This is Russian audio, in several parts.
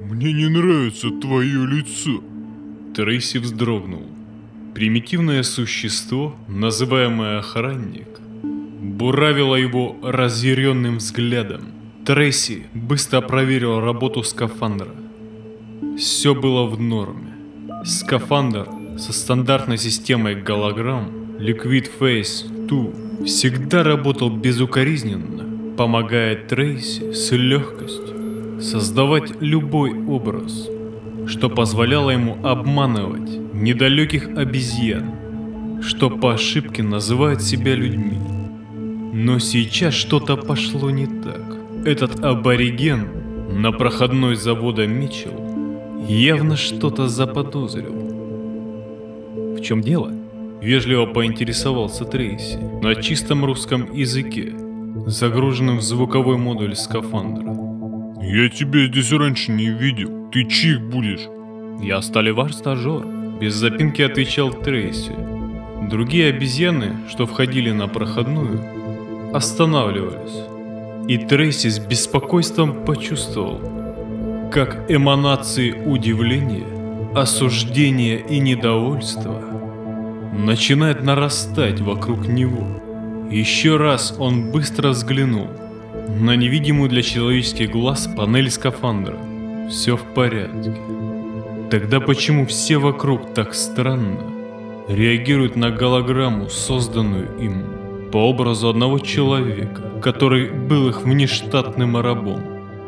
Мне не нравится твое лицо. Трейси вздрогнул. Примитивное существо, называемое охранник, буравило его разъяренным взглядом. Трейси быстро проверил работу скафандра. Все было в норме. Скафандр со стандартной системой голограмм Liquid Phase 2 всегда работал безукоризненно, помогая Трейси с легкостью создавать любой образ, что позволяло ему обманывать недалеких обезьян, что по ошибке называют себя людьми. Но сейчас что-то пошло не так. Этот абориген на проходной завода Митчелл явно что-то заподозрил. «В чем дело?» — вежливо поинтересовался Трейси на чистом русском языке, загруженным в звуковой модуль скафандра. Я тебя здесь раньше не видел. Ты чьих будешь? «Я сталевар-стажер», — без запинки отвечал Трейси. Другие обезьяны, что входили на проходную, останавливались. И Трейси с беспокойством почувствовал, как эманации удивления, осуждения и недовольства начинают нарастать вокруг него. Еще раз он быстро взглянул на невидимую для человеческих глаз панель скафандра. Все в порядке. Тогда почему все вокруг так странно реагируют на голограмму, созданную им по образу одного человека, который был их внештатным рабом?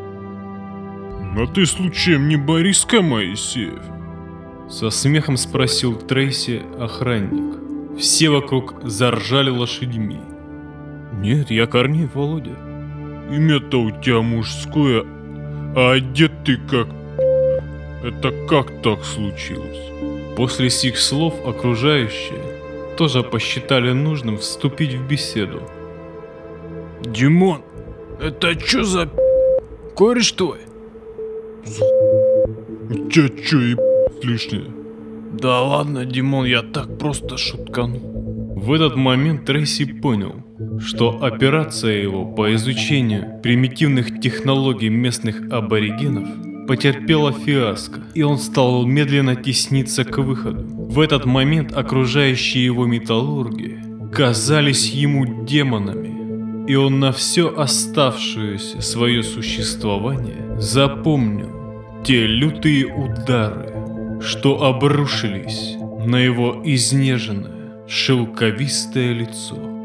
А ты случаем не Бориска Моисеев? Со смехом спросил Трейси охранник. Все вокруг заржали лошадьми. «Нет, я Корней, Володя». Имя-то у тебя мужское, а одет ты как... Это как так случилось? После сих слов окружающие тоже посчитали нужным вступить в беседу. Димон, это чё за кореш твой? У тебя чё, лишнее? Да ладно, Димон, я так просто шуткану. В этот момент Трейси понял, что операция его по изучению примитивных технологий местных аборигенов потерпела фиаско, и он стал медленно тесниться к выходу. В этот момент окружающие его металлурги казались ему демонами, и он на все оставшееся свое существование запомнил те лютые удары, что обрушились на его изнеженное шелковистое лицо.